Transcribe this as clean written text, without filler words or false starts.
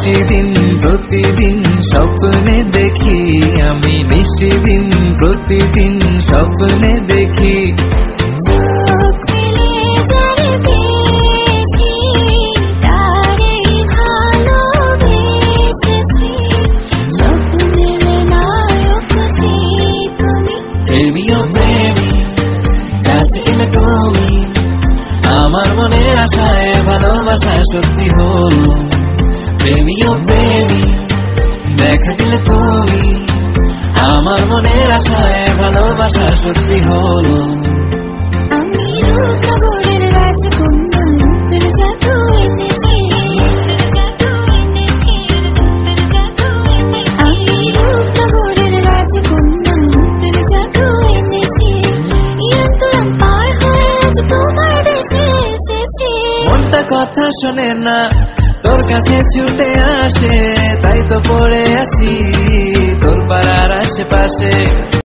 নিশিদিন প্রতিদিন স্বপ্নে দেখি, আমি নিশিদিন প্রতিদিন স্বপ্নে দেখি। প্রেমী ও প্রেমী কাছে এলে তুমি, আমার মনের আশায় ভালোবাসায় সত্যি হলো। প্রেমী ও প্রেমী দেখা দিলে তুমি, আমার মনের আশায় ভালোবাসা সত্যি হলো। আমি রূপনগরের রাজকন্যা, রূপের জাদু এনেছি। আমি রূপনগরের রাজকন্যা, রূপের জাদু এনেছি। ইয়ান্তরাম পার হয়ে আজ তোমার দেশে এসেছি। মনটা কথা শোনে না, তোর কাছে ছুটে আসে, তাই তো পড়ে আছি তোর পাড়ার আশেপাশে।